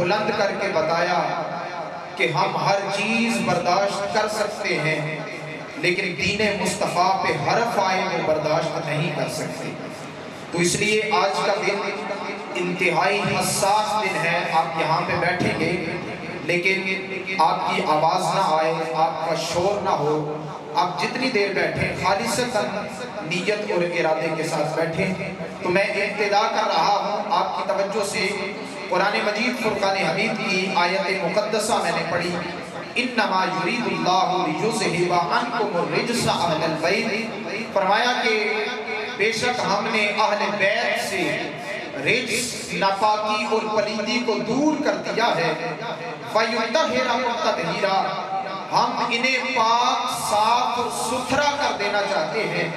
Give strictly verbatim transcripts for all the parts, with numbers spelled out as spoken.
بلند کر کے بتایا کہ ہم ہر چیز برداشت کر سکتے ہیں لیکن دین مصطفیٰ پہ حرف آئے وہ برداشت نہیں کر سکتے. تو اس لیے آج کا دن انتہائی حساس دن ہے. آپ یہاں پہ بیٹھیں گے لیکن آپ کی آواز نہ آئے, آپ کا شور نہ ہو. آپ جتنی دیر بیٹھیں خالصتاً نیت اور ارادے کے ساتھ بیٹھیں. تو میں ابتدا کر رہا ہوں, آپ کی توجہ سے قرآن مجید فرقان حمید کی آیت مقدسہ میں نے پڑھی. انما یرید اللہ لیذھب عنکم الرجس اہل البیت. فرمایا کہ بے شک ہم نے اہل بیت سے رجس, ناپاکی اور پلیدی کو دور کر دیا ہے. وَيُطَہِّرَکُمْ تَطْہِیرًا, ہم انہیں پاک صاف اور ستھرا کر دینا چاہتے ہیں.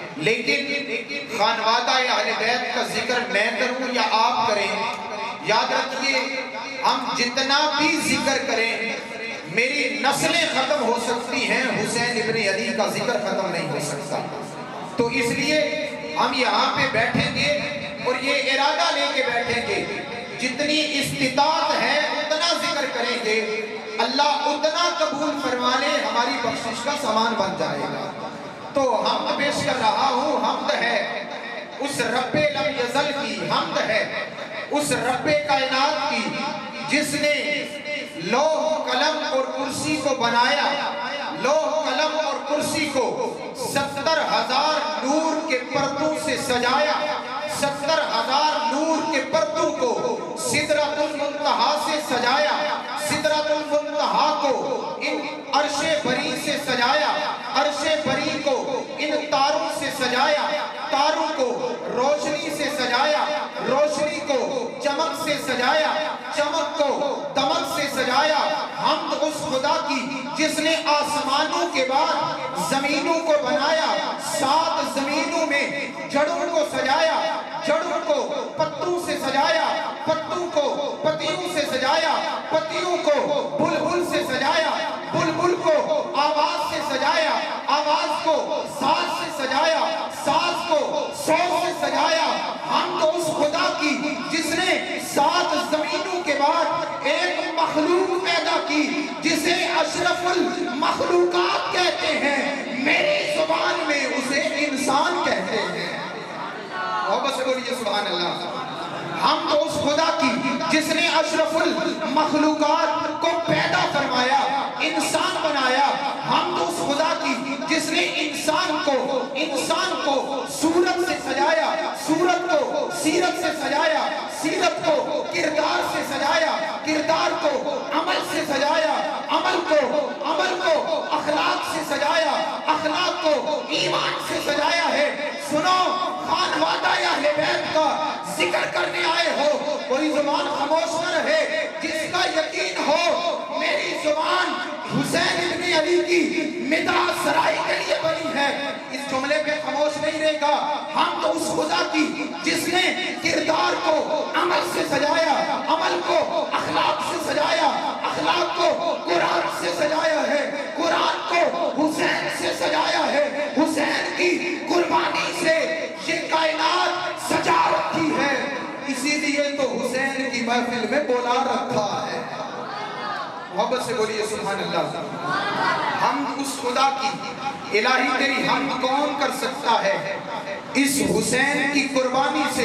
لیکن خانوادہ اہل بیت کا ذکر میں کروں یا آپ کریں, یاد رکھیے ہم جتنا بھی ذکر کریں میری نسلیں ختم ہو سکتی ہیں, حسین ابن علی کا ذکر ختم نہیں ہو سکتا. تو اس لیے ہم یہاں پہ بیٹھیں گے اور یہ ارادہ لے کے بیٹھیں گے جتنی استطاعت ہے اتنا ذکر کریں گے, اللہ اتنا قبول فرما لے, ہماری بخشش کا سامان بن جائے گا. تو حمد پیش کر رہا ہوں, حمد ہے اس رب لم یزل کی, حمد ہے اس رب کائنات کی جس نے لوح قلم اور کرسی کو بنایا. لوح قلم اور کرسی کو ستر ہزار نور کے پردوں سے سجایا. ستر ہزار نور کے پردوں کو سدرۃ المنتہا سے سجایا. سدرۃ المنتہا کو ان عرش بری سے سجایا. عرش بری کو ان تاروں سے سجایا. تاروں کو روشنی سے سجایا. روشنی کو چمک سے سجایا. چمک کو دمک سے سجایا. حمد اس خدا کی جس نے آسمانوں کے بعد زمینوں کو بنایا. سات زمینوں میں جڑوں کو سجایا. جڑوں کو پتوں سے سجایا. پتوں کو پتیوں سے سجایا. پتیوں کو بلبل سے سجایا. بلبل کو آواز سے سجایا. آواز کو ساز سے سجایا. ساز کو سور سے سجایا. ہم تو اس خدا کی جس نے سات زمینوں کے بعد ایک مخلوق پیدا کی جسے اشرف المخلوقات کہتے ہیں, میری زبان میں اسے انسان کہتے ہیں. محبت سے بولیے سبحان اللہ. ہم تو اس خدا کی جس نے اشرف المخلوقات کو پیدا فرمایا, انسان بنایا. ہم تو اس خدا کی جس نے انسان کو انسان کو صورت سے سجایا. صورت کو سیرت سے سجایا. سیرت کو کردار سے سجایا. کردار کو عمل سے سجایا. عمل کو عمل کو اخلاق سے سجایا. اخلاق کو ایمان سے سجایا ہے. سنو, خانوادہ اہل بیت کا ذکر کرنے آئے ہو, کوئی زبان خاموش نہ رہے. جس کا یقین ہو میری زبان حسین ابن علی کی مداح سرائی کے لیے بنی ہے, اس جملے پہ خاموش نہیں رہے گا. ہم تو اس خدا کی جس نے کردار کو عمل سے سجایا. عمل کو اخلاق سے سجایا. اخلاق کو قرآن سے سجایا ہے. قرآن کو حسین سے سجایا ہے. حسین کی قربانی سے یہ کائنات سجا رکھی ہے. اسی لیے تو حسین کی محفل میں بولا رکھا ہے. محبت سے بولیے سبحان اللہ. ہم اس خدا کی الہی تیری حمد کون کر سکتا ہے, اس حسین کی قربانی سے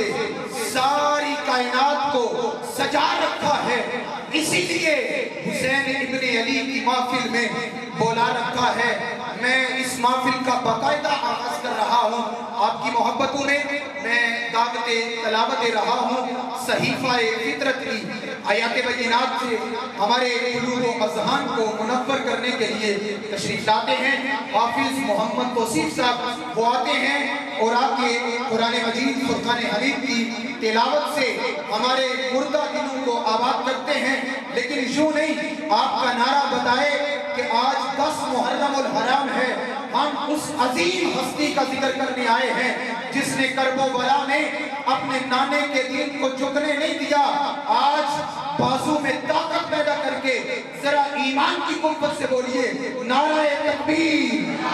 ساری کائنات کو سجا رکھا ہے. اسی لیے حسین ابن علی کی محفل میں بولا رکھا ہے. میں اس محفل کا باقاعدہ آغاز کر رہا ہوں. آپ کی محبتوں میں میں دعوت تلاوت دے رہا ہوں. صحیفہ فطرت کی آیات بینات سے ہمارے قلوب و اذہان کو منور کرنے کے لیے تشریف لاتے ہیں. حافظ محمد توصیف صاحب وہ آتے ہیں اور آپ کے قرآن مجید فرقان حمید کی تلاوت سے ہمارے مردہ دلوں کو آباد کرتے ہیں. لیکن یوں نہیں, آپ کا نعرہ بتائے کہ آج دس محرم الحرام ہے. ہم اس عظیم ہستی کا ذکر کرنے آئے ہیں جس نے کرب و بلا میں اپنے نانے کے دین کو جھکنے نہیں دیا. آج بازو میں طاقت پیدا کر کے ذرا ایمان کی قوت سے بولیے نعرہ تکبیر.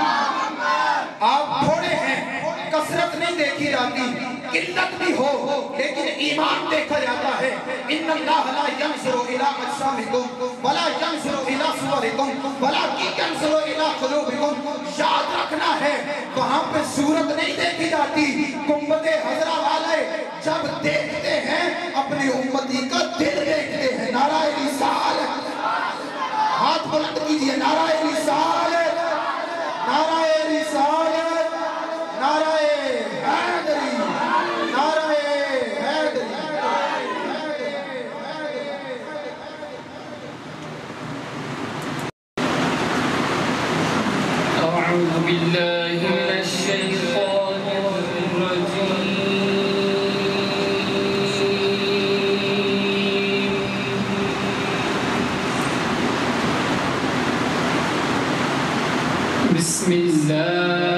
آپ تھوڑے ہیں, کثرت نہیں دیکھی جاتی, قلت بھی ہو لیکن ایمان دیکھا جاتا ہے. ان اللہ لا ینظر الی أنفسكم ولكن ينظر إلى قلوبكم. یاد رکھنا ہے وہاں پہ صورت نہیں دیکھی جاتی. گنبد خضرا والے جب دیکھتے ہیں اپنی امتی کا دل دیکھتے ہیں. نعرہ رسالت. ہاتھ بلند کیجئے. نعرہ رسالت. نعرہ رسالت. نعرہ حیدری. نعرہ حیدری. أعوذ بالله من الشيطان الرجيم. بسم الله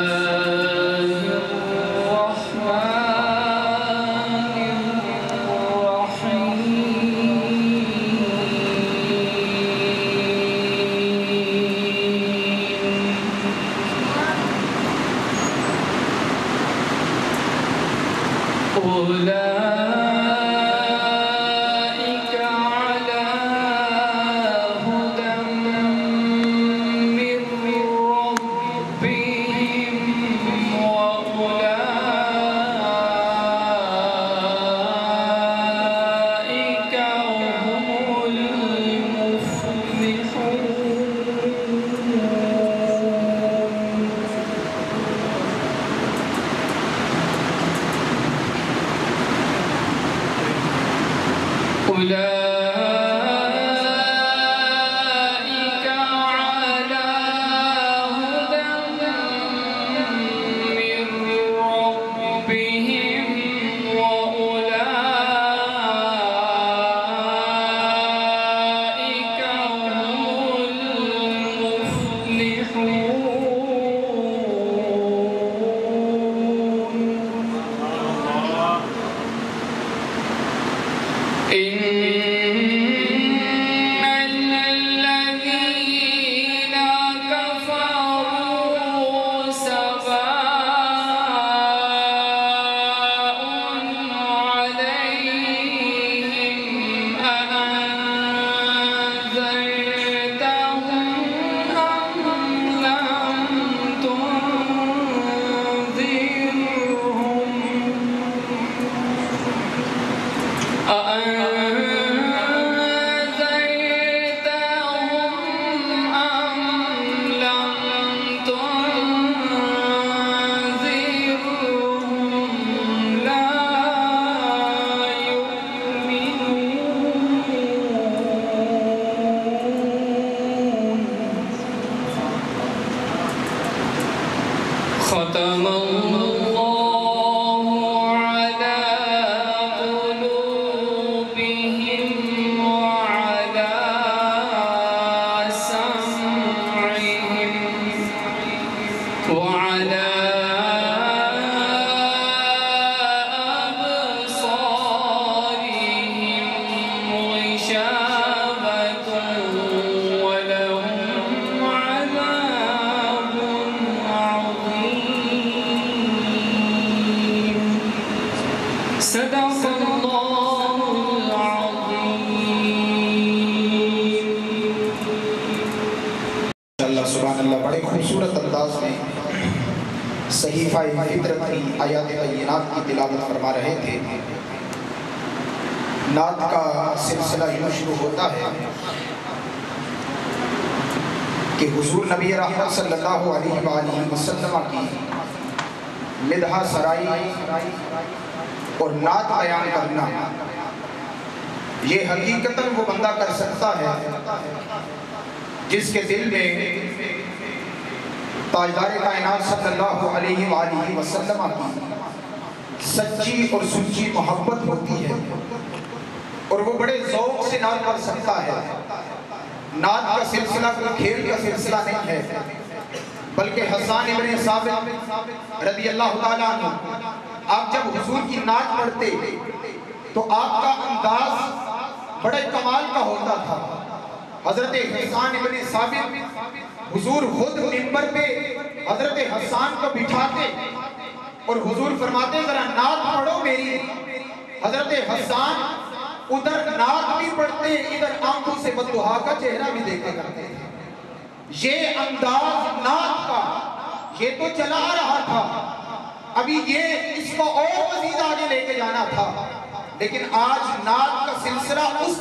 ختم الله على قلوبهم وعلى سمعهم وعلى أبصارهم غشاوة ولهم عذاب عظيم. صدق الله العظيم. اللہ سبحان اللہ بڑے خوبصورت انداز میں صحیفہ فطرت کی آیات بینات کی تلاوت فرما رہے تھے. نعت کا سلسلہ یوں شروع ہوتا ہے کہ حضور نبی رحمت صلی اللہ علیہ وآلہ وسلم کی مدح سرائی اور نعت بیان کرنا یہ حقیقتاً وہ بندہ کر سکتا ہے جس کے دل میں تاجدار کائنات صلی اللہ علیہ وآلہ وسلم کی سچی اور سچی محبت ہوتی ہے اور وہ بڑے ذوق سے نعت پڑھ سکتا ہے. نعت کا سلسلہ کوئی کھیل کا سلسلہ نہیں ہے بلکہ حسان ابن ثابت رضی اللہ تعالیٰ عنہ آپ جب حضور کی نعت پڑھتے تو آپ کا انداز بڑے کمال کا ہوتا تھا. حضرت حسان ابن ثابت حضور خود منبر پہ حضرت حسان کو بٹھاتے اور حضور فرماتے ذرا نعت پڑھو میری. حضرت حسان ادھر نعت بھی پڑھتے ادھر آنکھوں سے بددعا کا چہرہ بھی دیکھتے کرتے تھے. یہ انداز نعت کا یہ تو چلا رہا تھا، ابھی یہ اس کو اور مزید آگے لے کے جانا تھا، لیکن آج نعت کا سلسلہ اس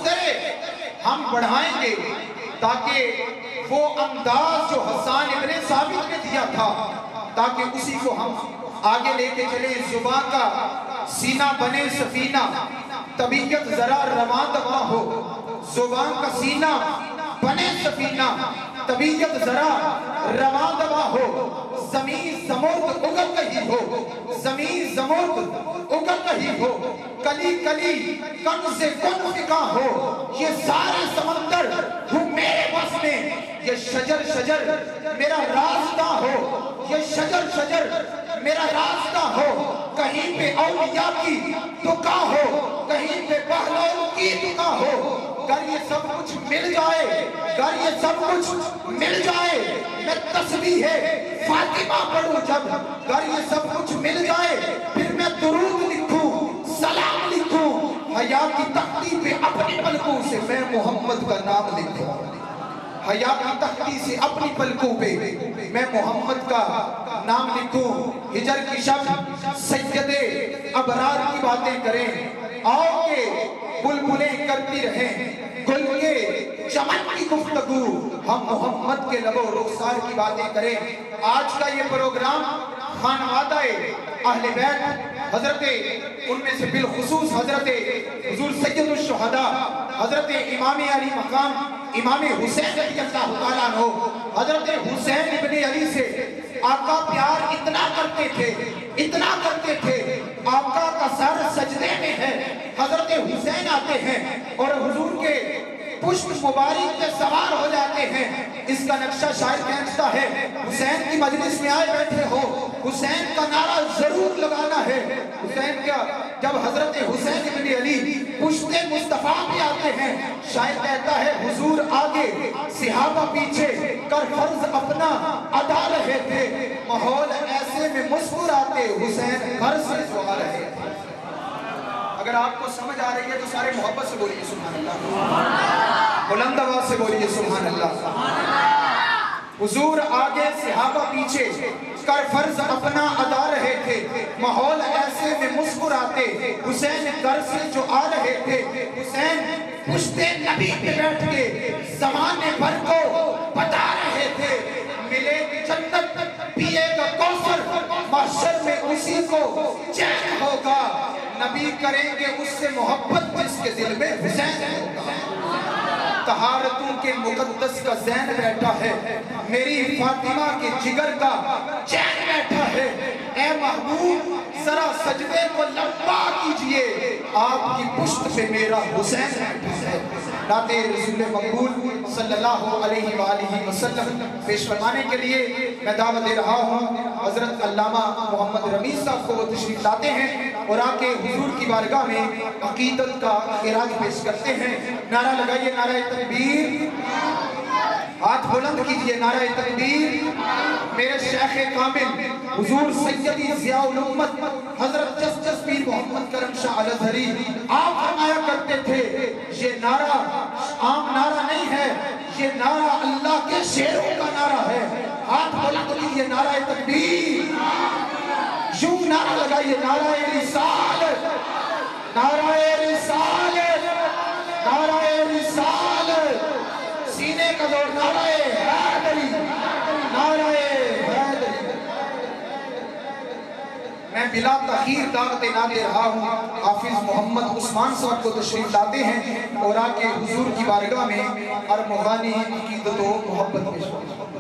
طرح ہم بڑھائیں گے تاکہ وہ انداز جو حسان ابن ثابت نے دیا تھا تاکہ اسی کو ہم آگے لے کے چلیں۔ زبان کا سینہ بنے سفینہ، طبیعت ذرا رواں دواں ہو۔ زبان کا سینہ بنے سفینہ، طبیعت ذرا رواں دواں ہو۔ زمین زمرد اگل کہی ہو، زمین زمرد اگل کہی ہو، کلی کلی کنز کن فکا ہو۔ یہ سارے سمندر ہوں میرے بس میں، یہ شجر شجر میرا راستہ ہو، یہ شجر شجر میرا راستہ ہو۔ کہیں پہ اولیاء کی دکا ہو، کہیں پہ پہلووں کی دکا ہو۔ گر یہ سب کچھ مل جائے، گر یہ سب کچھ مل جائے، میں تسبیح فاطمہ پڑھوں جب، گر یہ سب کچھ مل جائے پھر میں درود لکھوں، سلام لکھوں، حیا کی تختی پہ اپنی پلکوں سے میں محمد کا نام لکھوں۔ حیا کی تختی سے اپنی پلکوں پہ میں محمد کا نام لکھوں۔ ہجر کی شب سید ابرار کی باتیں کریں، آؤ کہ بلبلیں کرتی رہیں گل کے چمن کی گفتگو، ہم محمد کے لب و رخسار کی باتیں کریں۔ آج کا یہ پروگرام خانوادہ اہل بیت حضرت ان میں سے بالخصوص حضرت حضور سید الشہداء حضرت امام علی مقام امام حسین رضی اللہ تعالیٰ عنہ، حضرت حسین ابن علی سے آقا پیار اتنا کرتے تھے اتنا کرتے تھے آقا کا سر سجدے میں ہے، حضرت حسین آتے ہیں اور حضور کے پشت مبارک پہ سوار ہو جاتے ہیں۔ اس کا نقشہ شاعر کہتا ہے حسین کی مجلس میں آئے بیٹھے ہو، حسین کا نعرہ ضرور لگانا ہے۔ حسین کا جب حضرت حسین ابن علی پشت مصطفیٰ پہ آتے ہیں، شاعر کہتا ہے حضور آگے صحابہ پیچھے کر فرض اپنا ادا رہے تھے، ماحول ایسے میں مسکراتے حسین گھر سے جو آ رہے تھے۔ اگر آپ کو سمجھ آ رہی ہے تو سارے محبت سے بولیے سبحان اللہ، بلند آواز سے بولیے سبحان اللہ۔ حضور آگے صحابہ پیچھے کر فرض اپنا ادا رہے تھے، ماحول ایسے میں مسکراتے حسین گھر سے جو آ رہے تھے۔ حسین پشت نبی پہ بیٹھ کے زمانے بھر کو بتا رہے تھے، ملے جنت پیے گا کوثر، محشر میں اسی کو چین ہوگا، نبی کریں گے اس سے محبت جس کے دل میں حسین ہوگا۔ طہارتوں کے مقدس کا زین بیٹھا ہے، میری فاطمہ کے جگر کا چین بیٹھا ہے، اے محبوب ذرا سجدے کو لمبا کیجئے، آپ کی پشت پہ میرا حسین بیٹھا ہے۔ نعت رسول مقبول صلی اللہ علیہ وآلہ وسلم پیش فرمانے کے لیے میں دعوت دے رہا ہوں حضرت علامہ محمد رمیز صاحب کو، وہ تشریف لاتے ہیں اور آ کے حضور کی بارگاہ میں عقیدت کا خراج پیش کرتے ہیں۔ نعرہ لگائیے نعرہ تکبیر، ہاتھ بلند کیجئے نعرہ تکبیر۔ میرے شیخ کامل حضور سیدی ضیاء الامت حضرت جسٹس پیر محمد کرم شاہ الازہری آپ فرمایا کرتے تھے، یہ نعرہ عام نعرہ نہیں ہے، یہ نعرہ اللہ کے شیروں کا نعرہ ہے۔ ہاتھ بلند کیجئے نعرہ تکبیر، یوں نعرہ لگائیے نعرہ رسالت، نعرہ رسالت، نعرہ رسالت، سینے کا زور نعرہ حیدری، نعرہ حیدری۔ میں بلا تاخیر دعوت نہ دے رہا ہوں، حافظ محمد عثمان صاحب کو تشریف لاتے ہیں اور آ کے حضور کی بارگاہ میں ارمغانی عقیدت و محبت پیش کرتے ہیں۔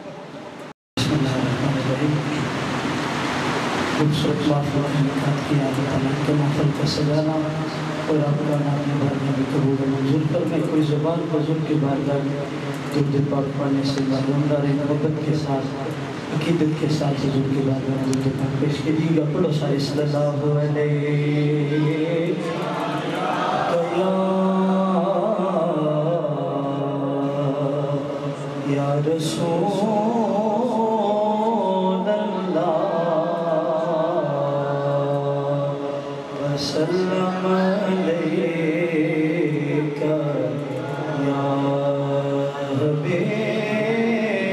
خوبصورت واقعات کی عادت عمل کے محفل کا سجانا اور آپ کا نام بھرنے میں قبول و منظور کرنے، کوئی زبان بزرگ کی بارگاہ میں درود پاک پڑھنے سے معلومدار محبت کے ساتھ عقیدت کے ساتھ حضور کی بارگاہ میں درود پاک پیش کیجیے گا۔ پڑھو سارے صلی اللہ علیہ یا رسول سلام علیکہ یا حبیب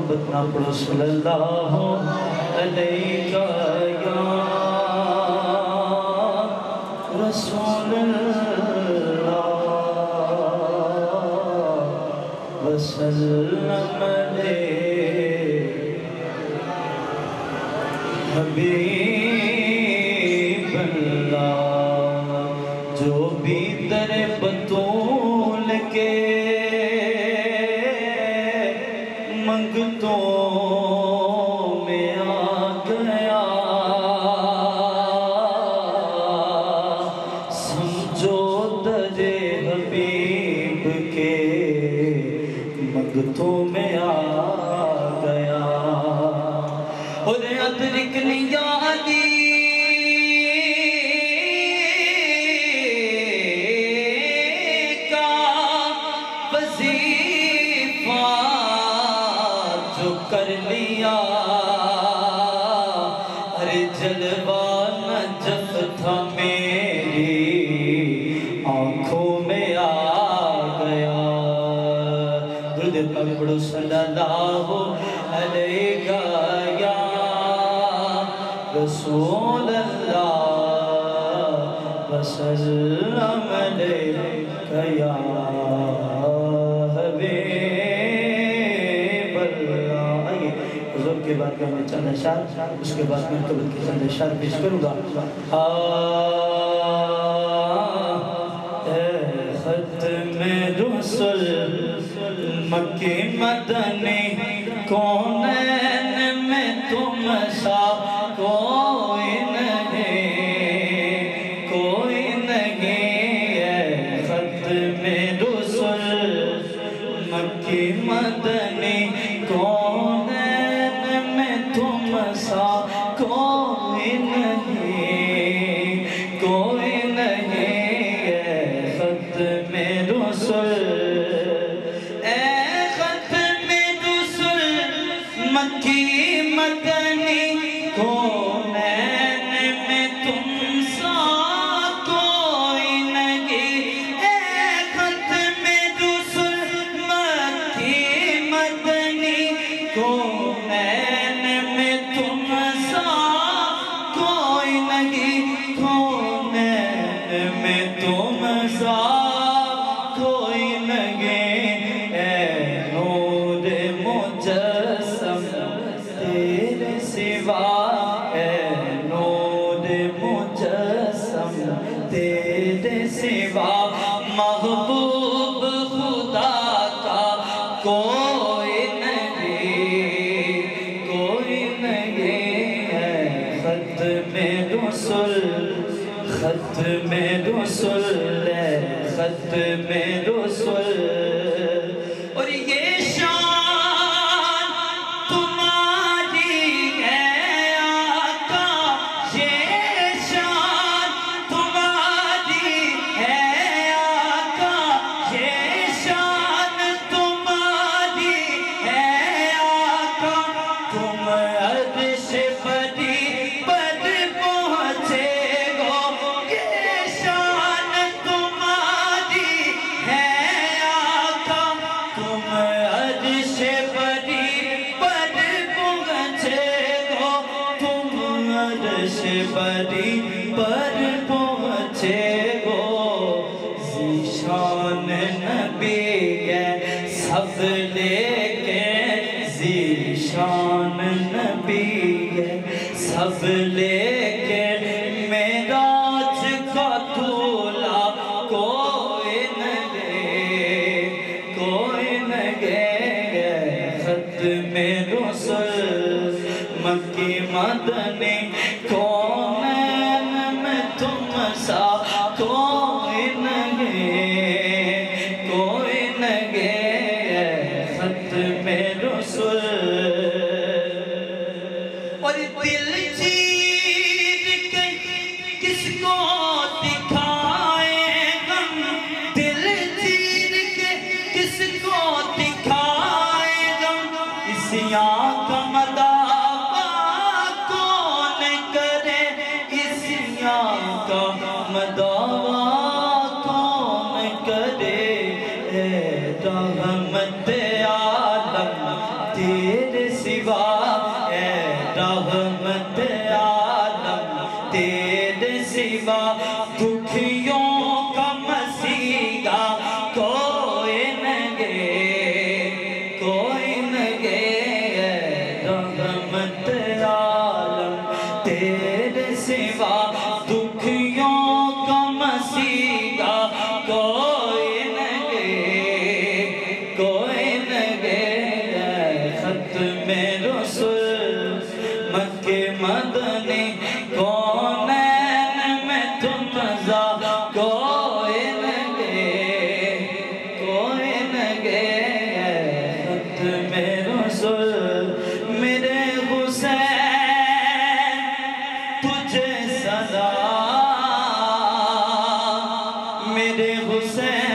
محبت نہ پڑھو صلی اللہ علیہ یا رسول اللہ وسلم علیہ حبیب اللہ جو بھی در بطول کے منگتوں میں آ گیا سمجھو در حبیب کے منگتوں میں آ گیا اور ادرکنی یا علی کا وظیفہ جو کر لیا ارے جلوہ نجف تھا میری آنکھوں میں آ گیا درود پاک پڑھو صلی اللہ علیہ یا رسول اللہ وسلم علیہ یا حبیب اللہ آئیے حضور کے بعد میں چند اشعار اس کے بعد میں قبل کے چند اشعار پیش کروں گا اے ختم رسل مکی مدنی کونین میں تم سا کوئی نہیں کوئی نہیں اے ختم رسل مکی مدنی کونین میں تم سا کوئی نہیں کوئی نہیں اے ختم رسل مکی مدنی کونین میں تم سا کوئی نہیں اے ختم رسل مکی مدنی کونین میں تم سا کوئی نہیں کونین میں تم سا کوئی نہیں اے نور مجسم تیرے سوا اے نور مجسم تیرے سوا محبوب خدا کا کوئی نہیں کوئی نہیں ہے ختم رسل ختم رسل ہے ختم رسل اور یہ شان تمہاری ہے آقا یہ شان تمہاری ہے آقا یہ شان تمہاری ہے آقا تم عرش بری پر پہنچے گو یہ شان تمہاری ہے آقا تم عرش بری پر پہنچے گو تم عرش بری پر پہنچے گو ذیشان نبی ہے سب لے کے ذیشان نبی ہے سب لے کے معراج کا دھولا کوئی نہیں کوئی نہیں ختم رسل مکی مدنی کونین میں تم سا کوئی نہیں کوئی نہیں ختم رسل اور دل چیر کے کس کو دکھائے غم دل چیر کے کس کو دکھائے غم اس یہاں کا مدعا کون کرے اس یہاں کا مدعا دکھیوں کا مسیحا کوئی نگے کوئی نگے رحمت عالم تیرے سوا دکھیوں کا مسیحا کوئی نگے کوئی نگے ختم رسول مکہ مدنی کونین میں تم زا کوئی نگے کوئی نگے ختم رسول میرے حسین تجھے صدا میرے حسین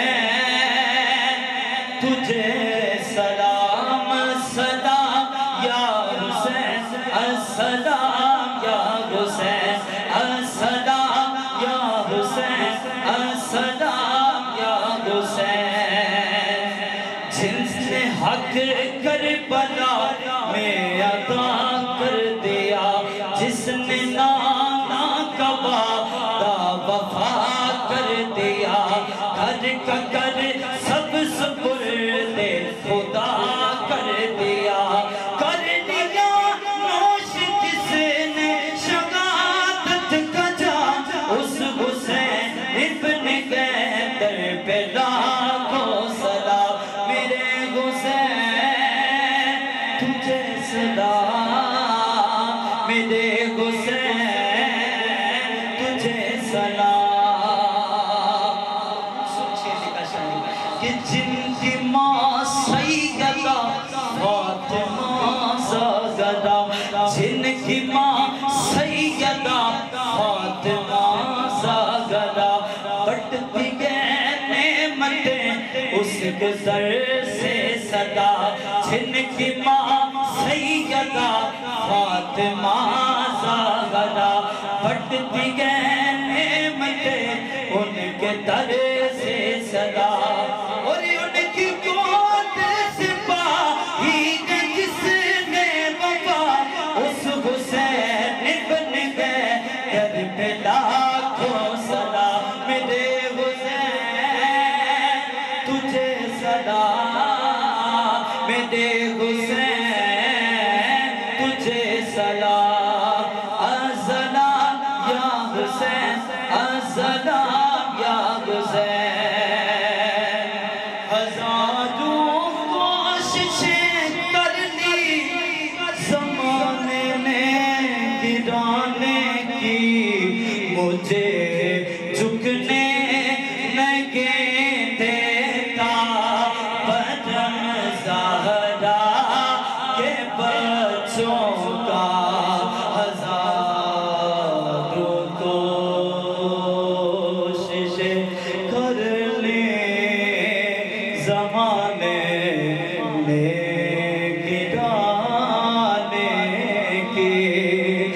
تجھے سلام السلام یا حسین السلام یا حسین السلام یا حسین السلام یا حسین جن نے حق کربلا میں عطا کر دیا جس نے نانا کا وعدہ وفا کر دیا کر کا کر سب سپرد خدا کر دیا کر لیا نوش جس نے شہادت کا جام اس حسین ابن قیدر پہ لاکھوں سلام میرے حسین تجھے سلام میرے حسین تجھے سلام سوچیے کا شاعری کہ جن کی ماں سیدہ فاطمہ زہرا جن کی ماں سیدہ فاطمہ زہرا بڑھتی گئے نعمتیں اس کے در سے صدا جن کی ماں سیدہ فاطمہ زہرا بڑھتی گئے نعمتیں ان کے در سے صدا اور ان کی گود سے پائی گئی جس نے وفا اس حسین ابن قیدر پہ لاکھوں سلام میرے حسین تجھے سلام میرے حسین تجھے سلام السلام یا حسین السلام یا حسین ہزاروں کوششیں کر لی زمانے نے گرانے کی مجھے جھکنے نہیں دیتا بدن زہرا کے بچوں کا ہزاروں کوششیں کر لی زمانے نے گرانے کی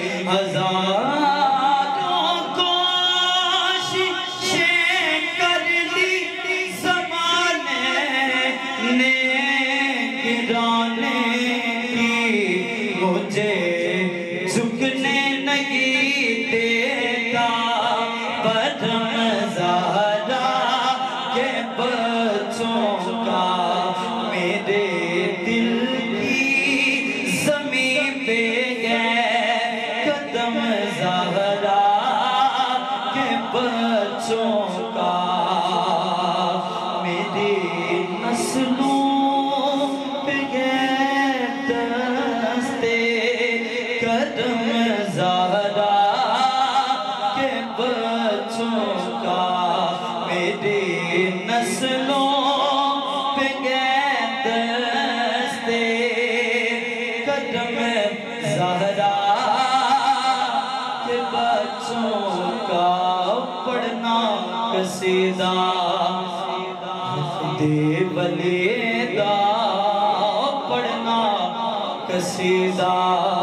ہزاروں کوششیں کر لی زمانے نے گرانے کی مجھے جھکنے نہیں دیتا بدن زہرا کے بچوں کا میرے دل کی زمین پہ گئے قدم زہرا کے بچوں کا میری نسلوں پہ گئے دستے قدم زہرا کے بچوں کا میری نسلوں پہ گئے دستے قدم زہرا کے بچوں کا پڑھنا قصیدہ دے ولیدہ پڑھنا قصیدہ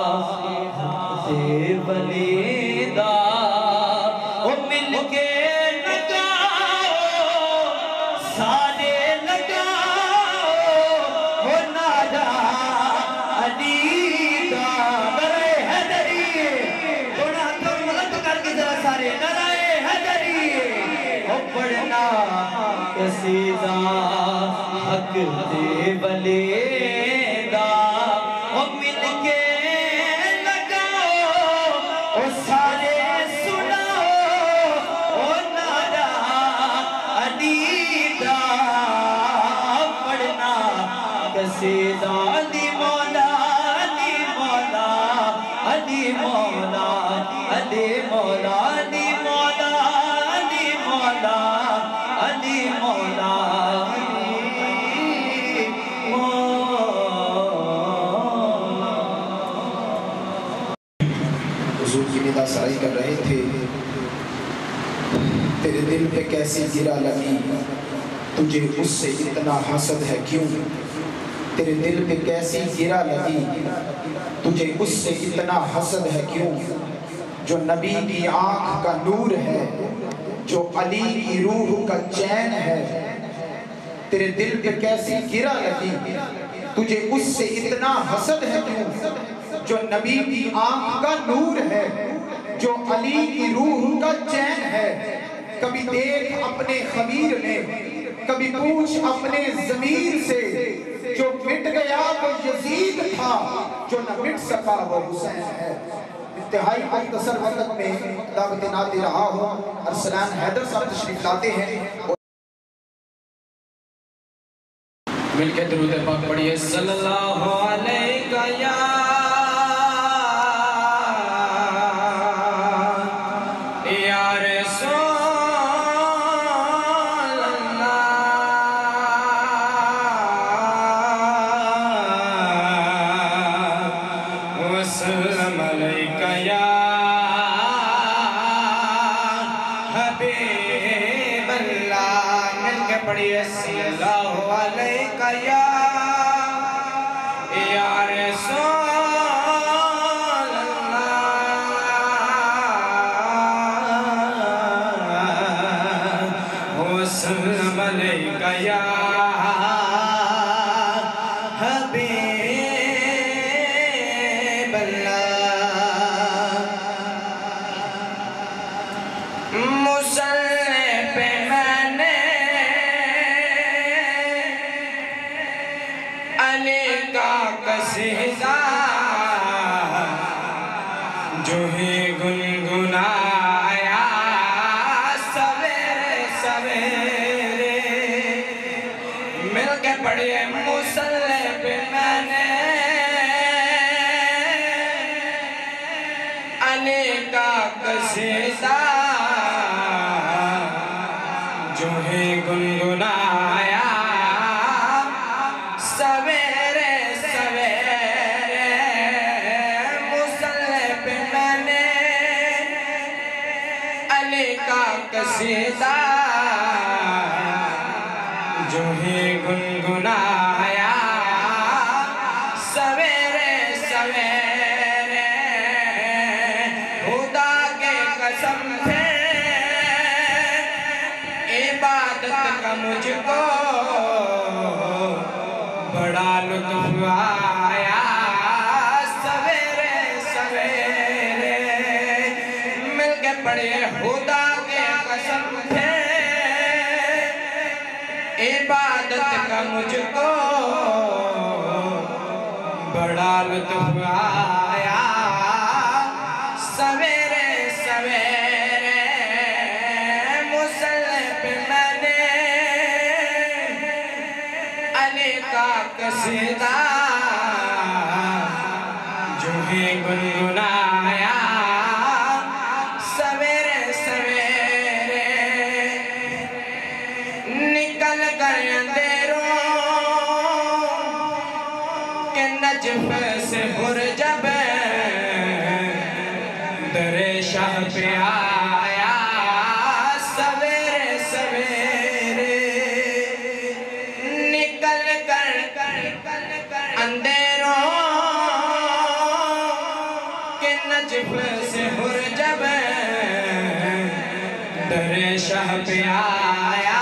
دے ولیدہ او مل کے لگاؤ سارے لگاؤ وہ نعرہ علی دا نعرہ حیدری تھوڑا ہاتھوں ملک کر کے ذرا سارے نعرہ حیدری قصیدہ حق دے بلے دا او مل کے لگاؤ او سارے سناؤ او نعرہ علی دا پڑھنا قصیدہ علی مولا علی مولا علی مولا علی مولا علی مولا علی مولا علی مولا حضور کی ندا سرائی کر رہے تھے تیرے دل پہ کیسی گرا لگی تجھے اس سے اتنا حسد ہے کیوں تیرے دل پہ کیسی گرا لگی تجھے اس سے اتنا حسد ہے کیوں جو نبی کی آنکھ کا نور ہے جو علی کی روح کا چین ہے تیرے دل پہ کیسی گرا لگی تجھے اس سے اتنا حسد ہے کیوں جو نبی کی آنکھ کا نور ہے جو علی کی روح کا چین ہے کبھی دیکھ اپنے خمیر نے کبھی پوچھ اپنے ضمیر سے جو مٹ گیا وہ یزید تھا جو نہ مٹ سکا وہ حسین ہے انتہائی مختصر وقت میں دعوت نات رہا ہوں ارسلان حیدر صاحب تشریف لاتے ہیں مل کے درود پاک پڑھیے صلی اللہ علیہ یا یا رسول اللہ وسلم علیہ یا حبیب اللہ مل کے پڑھیے صلی اللہ علیہ یا یا رسول وسلم علیہ یا حبیب اللہ مصلی پہ میں نے علی کا قصیدہ جو ہی گنگنایا سویرے سویرے مل کے پڑھیے مصلی پہ میں نے علی کا قصیدہ جو ہی گنگنایا سویرے سویرے مصلی پہ میں نے علی کا قصیدہ جو ہی گنگنایا سویرے سویرے خدا کے قسم سے عبادت کا مجھ کو بڑا لطف آیا سویرے سویرے مل کے پڑھیے خدا کے قسم سے عبادت کا مجھ کو بڑا لطف آیا سویرے سویرے مصلی پہ میں نے علی کا قصیدہ جو ہی گنگنایا سویرے سویرے نکل کر اندھیروں کے نجف سے حرجب در شاہ پہ آیا سویرے سویرے نکل کر اندھیروں کے نجف سے حرجب در شاہ پہ آیا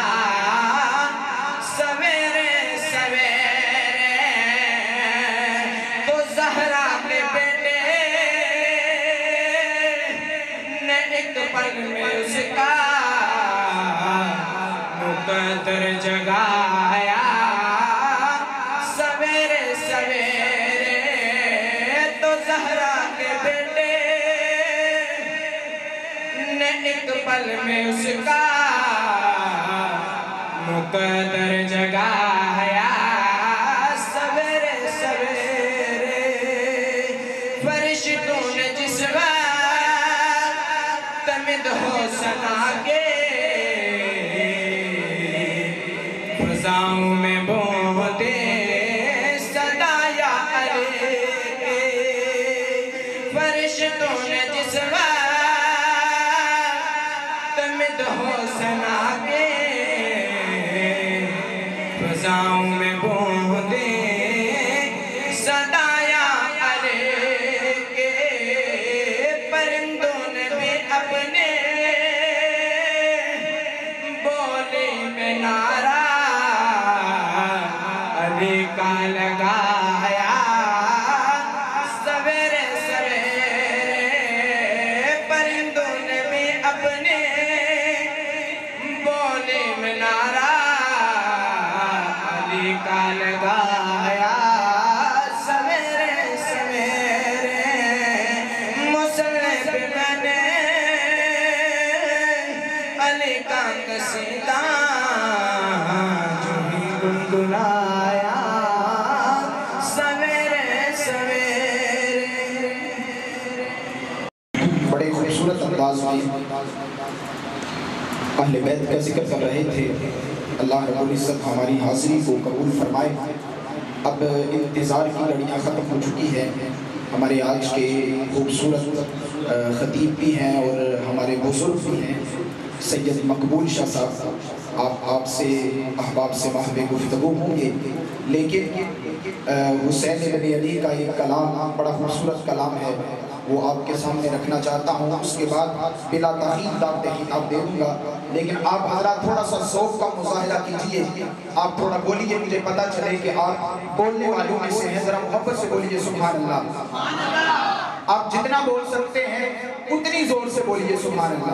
سویرے سویرے تو زہرا کے بیٹے نے ایک پل میں اس کا مقدر एक पल में उसका मुकद्दर जगाया सवेरे सवेरे फरिश्तों ने जिस वक्त तमिद हो सना के फजाओं में बोहते सदाया अरे फरिश्तों ने जिस वक्त तमिद हो सना के फजाओं में बोहते सदाया अरे के परिंदों ने भी अपने बोले में नारा अली का लगाया सवेरे सवेरे परिंदों ने भी अपने बोले में नारा अली का लगाया सवेरे सवेरे मुसल्ले पे मैंने अली का कसीदा जो ही गुनगुनाया सवेरे सवेरे। बड़े खूबसूरत अंदाज में अहले बैत का जिक्र कर रहे थे। अल्लाह रब्बुल इज़्ज़त हमारी हाज़िरी को कबूल फरमाए। अब इंतज़ार की घड़ियाँ ख़त्म हो चुकी है। हमारे आज के खूबसूरत ख़तीब भी हैं और हमारे बुज़ुर्ग भी हैं, सैयद मकबूल शाह साहब। आप आपसे अहबाब से महवे गुफ्तगू होंगे, लेकिन हुसैन इब्न अली का एक कलाम बड़ा खूबसूरत कलाम है, वो आपके सामने रखना चाहता हूँ। उसके बाद बिला ताक़ीद दावत खिताब दे दूँगा, लेकिन आप हज़रात थोड़ा सा ज़ौक़ का मुज़ाहिरा कीजिए। आप थोड़ा बोलिए, मुझे पता चले कि आप बोलने वालों में से हैं। ज़रा मोहब्बत से बोलिए सुभान अल्लाह। आप जितना बोल सकते हैं उतनी ज़ोर से बोलिए सुभान अल्लाह।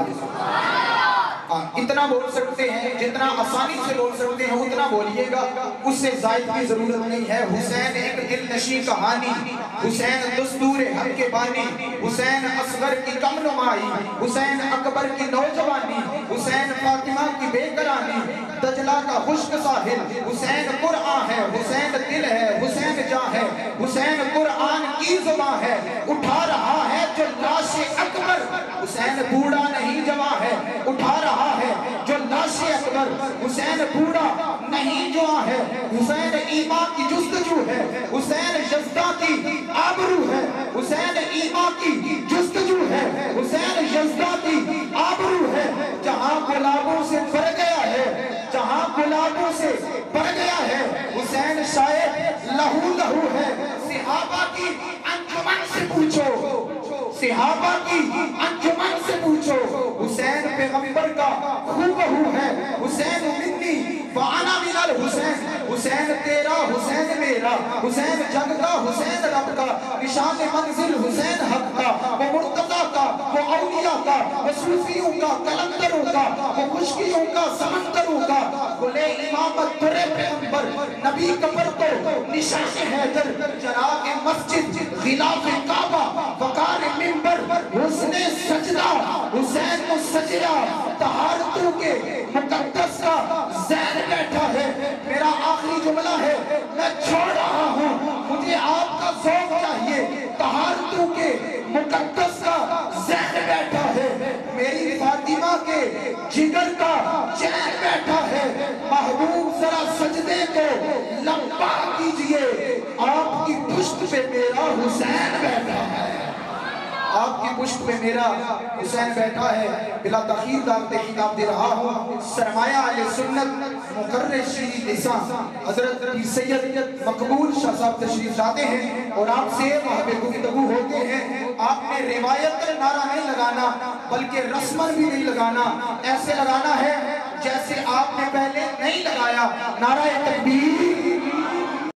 इतना बोल सकते हैं, जितना आसानी से बोल सकते हैं उतना बोलिएगा, उससे ज़ायद की ज़रूरत नहीं है। हुसैन एक दिलनशी कहानी, हुसैन दस्तूर हक के बानी, हुसैन असगर की कम नुमाई, हुसैन अकबर की नौजवानी, हुसैन फातिमा की बेकरानी, दजला का खुश्क साहिल, हुसैन कुरआन है, हुसैन दिल है, हुसैन जान है, हुसैन कुरआन की ज़ुबान है, उठा रहा है जो लाशे अकबर, हुसैन बूढ़ा नहीं जवां है, उठा रहा है जो लाशे अकबर, हुसैन बूढ़ा नहीं जवां है, हुसैन ईमान की जुस्तजू है, हुसैन यज़दा की आबरू है, हुसैन ईमान की जुस्तजू है, हुसैन यज़दा की आबरू है। जहां गुलाबों से भर गया है, जहां गुलाबों से भर गया है, हुसैन शायद लहू लहू है। सिहाबा की अंजुमन से पूछो, सिहाबा की अंजुमन से पूछो, हुसैन पैगंबर का खूबहू है। हुसैन मिन्नी व अना मिनल हुसैन, हुसैन तेरा हुसैन मेरा, हुसैन जग का हुसैन रब का, निशान मंजिल हुसैन हक का, वो मुर्तज़ा का, वो औलिया का, वो सूफियों का, कलंदरों का, वो मुश्किलों का, समंदरों का, गुले इमामत तुरे पैगंबर, नबी कबर को निशान हैदर, चराग मस्जिद, गिलाफ काबा, वकार मिंबर, हुस्ने सजदा, हुसैन को सजदा, तहारतों के मुकद्दस का ज़ैन बैठा है। मेरा आखिरी जुमला है, मैं छोड़ रहा हूँ, मुझे आपका ज़ौक़ चाहिए। तहारतों के मुकद्दस का ज़ैन बैठा है, मेरी फातिमा के जिगर का चैन बैठा है। महबूब जरा सजदे को लंबा कीजिए, आपकी पुश्त पे मेरा हुसैन बैठा है, आपकी पुश्त पे मेरा हुसैन बैठा है। बिला तखीर दावत खिताब दे रहा हूँ। सरमाया अहले सुन्नत मुकर्रर शीरी लिसान हज़रत सैयद मकबूल शाह साहब तशरीफ लाते हैं और आपसे महबे गुफ्तगू होते हैं। आपने रिवायत नारा नहीं लगाना, बल्कि रस्मन भी नहीं लगाना, ऐसे लगाना है जैसे आपने पहले नहीं लगाया। नारा तकबीर,